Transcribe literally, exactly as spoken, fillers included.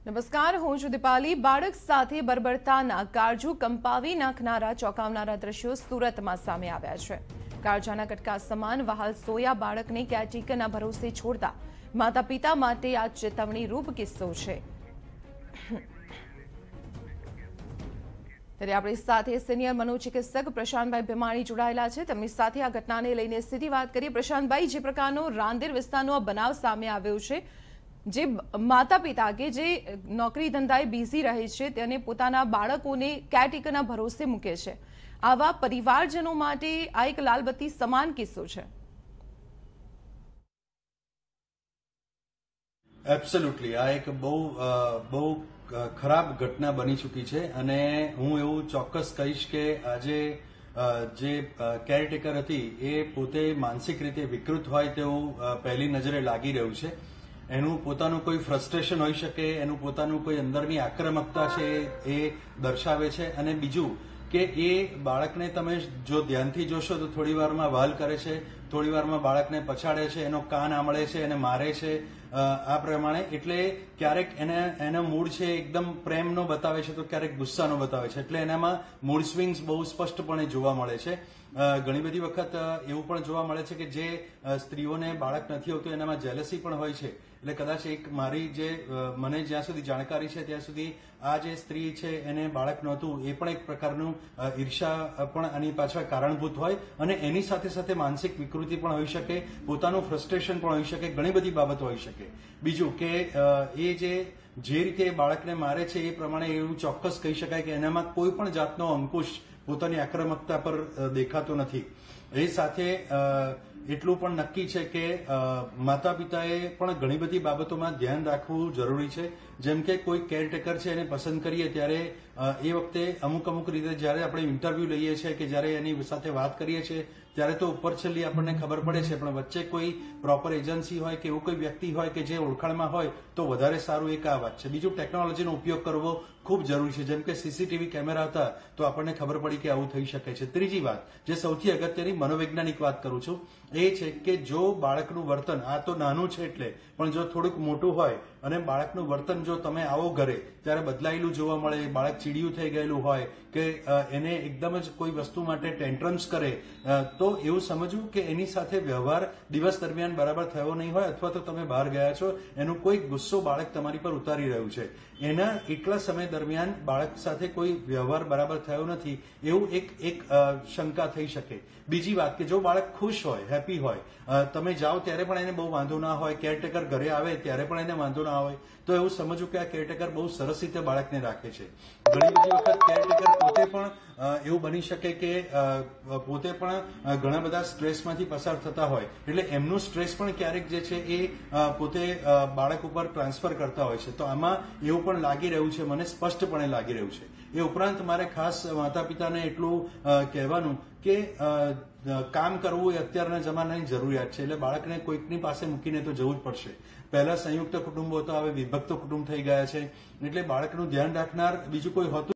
નમસ્કાર, હું છું દીપાલી। બાળક સાથે બર્બરતાના કાળજુ કંપાવી નાખનારા ચોંકાવનારા દ્રશ્યો સુરતમાં સામે આવ્યા છે। કાળજાના કટકા સમાન વહાલ સોયા બાળકને કેરટેકરના ભરોસે છોડતા માતા પિતા માટે આ ચેતવણીરૂપ કિસ્સો છે। ત્યારે આપણી સાથે સિનિયર મનોચિકિત્સક પ્રશાંતભાઈ ભીમાણી જોડાયેલા છે। તેમની સાથે આ ઘટનાને લઈને સીધી વાત કરીએ। પ્રશાંતભાઈ, જે પ્રકારનો રાંદેર વિસ્તારનો આ બનાવ સામે આવ્યો છે, જે માતા પિતા કે જે નોકરી ધંધાએ બિઝી રહે છે તેને પોતાના બાળકોને કેરટેકરના ભરોસે મૂકે છે, આવા પરિવારજનો માટે આ એક લાલબત્તી સમાન કિસ્સો છે। એબ્સોલ્યુટલી આ એક બહુ બહુ ખરાબ ઘટના બની ચૂકી છે અને હું એવું ચોક્કસ કહીશ કે આજે જે કેરટેકર હતી એ પોતે માનસિક રીતે વિકૃત હોય તેવું પહેલી નજરે લાગી રહ્યું છે। એનું પોતાનું કોઈ ફ્રસ્ટ્રેશન હોઈ શકે, એનું પોતાનું કોઈ અંદરની આક્રમકતા છે એ દર્શાવે છે। અને બીજું કે એ બાળકને તમે જો ધ્યાનથી જોશો તો થોડી વારમાં વાલ કરે છે, થોડી વારમાં બાળકને પછાડે છે, એનો કાન આમળે છે, એને મારે છે આ પ્રમાણે। એટલે ક્યારેક એને એનો મૂડ છે એકદમ પ્રેમનો બતાવે છે તો ક્યારેક ગુસ્સાનો બતાવે છે, એટલે એનામાં મૂડ સ્વિંગ્સ બહુ સ્પષ્ટપણે જોવા મળે છે। ઘણી બધી વખત એવું પણ જોવા મળે છે કે જે સ્ત્રીઓને બાળક નથી હોતું એનામાં જેલસી પણ હોય છે। એટલે કદાચ એક મારી જે મને જ્યાં સુધી જાણકારી છે ત્યાં સુધી આ જે સ્ત્રી છે એને બાળક નહોતું, એ પણ એક પ્રકારનું ઈર્ષા પણ આની પાછળ કારણભૂત હોય અને એની સાથે સાથે માનસિક વિકૃતિ પણ હોઈ શકે, પોતાનું ફ્રસ્ટ્રેશન પણ હોઈ શકે, ઘણી બધી બાબતો હોઈ શકે। બીજું કે એ જે જે રીતે બાળકને મારે છે એ પ્રમાણે એવું ચોક્કસ કહી શકાય કે એનામાં કોઈ પણ જાતનો અંકુશ પોતાની આક્રમકતા પર દેખાતો નથી। એ સાથે એટલું પણ નક્કી છે કે માતા પિતાએ પણ ઘણી બધી બાબતોમાં ધ્યાન રાખવું જરૂરી છે। જેમ કે કોઈ કેરટેકર છે એને પસંદ કરીએ ત્યારે એ વખતે અમુક અમુક રીતે જ્યારે આપણે ઇન્ટરવ્યુ લઈએ છીએ કે જ્યારે એની સાથે વાત કરીએ છીએ ત્યારે તો ઉપર છેલ્લી આપણને ખબર પડે છે, પણ વચ્ચે કોઈ પ્રોપર એજન્સી હોય કે એવું કોઈ વ્યક્તિ હોય કે જે ઓળખાણમાં હોય તો વધારે સારું એક આ વાત છે। બીજું, ટેકનોલોજીનો ઉપયોગ કરવો ખૂબ જરૂરી છે, જેમ કે સીસીટીવી કેમેરા હતા તો આપણને ખબર પડી કે આવું થઈ શકે છે। ત્રીજી વાત, જે સૌથી અગત્યની મનોવૈજ્ઞાનિક વાત કરું છું, એ છે કે જો બાળકનું વર્તન, આ તો નાનું છે એટલે, પણ જો થોડુંક મોટું હોય અને બાળકનું વર્તન જો તમે આવો ઘરે ત્યારે બદલાયેલું જોવા મળે, બાળક ચીડિયું થઈ ગયેલું હોય કે એને એકદમ જ કોઈ વસ્તુ માટે ટેન્ટ્રમ્સ કરે, તો એવું સમજવું કે એની સાથે વ્યવહાર દિવસ દરમિયાન બરાબર થયો નહીં હોય અથવા તો તમે બહાર ગયા છો, એનું કોઈ ગુસ્સો બાળક તમારી પર ઉતારી રહ્યું છે, એના એટલા સમય દરમિયાન બાળક સાથે કોઈ વ્યવહાર બરાબર થયો નથી એવું એક એક શંકા થઈ શકે। બીજી વાત કે જો બાળક ખુશ હોય, હેપી હોય, તમે જાઓ ત્યારે પણ એને બહુ વાંધો ના હોય, કેરટેકર ઘરે આવે ત્યારે પણ એને વાંધો ના હોય, તો એવું સમજવું કે આ કેરટેકર બહુ સરસ રીતે બાળકને રાખે છે। ઘણી બધી વખત કેરટેકર પોતે પણ એવું બની શકે કે પોતે પણ ઘણા બધા સ્ટ્રેસમાંથી પસાર થતા હોય, એટલે એમનું સ્ટ્રેસ પણ ક્યારેક જે છે એ પોતે બાળક ઉપર ટ્રાન્સફર કરતા હોય છે, તો આમાં એવું પણ લાગી રહ્યું છે, મને સ્પષ્ટપણે લાગી રહ્યું છે। એ ઉપરાંત મારે ખાસ માતા પિતાને એટલું કહેવાનું કે કામ કરવું એ અત્યારના જમાનાની જરૂરિયાત છે, એટલે બાળકને કોઈકની પાસે મૂકીને તો જવું જ પડશે। પહેલા સંયુક્ત કુટુંબો હતા, હવે વિભક્ત કુટુંબ થઈ ગયા છે, એટલે બાળકનું ધ્યાન રાખનાર બીજું કોઈ હોતું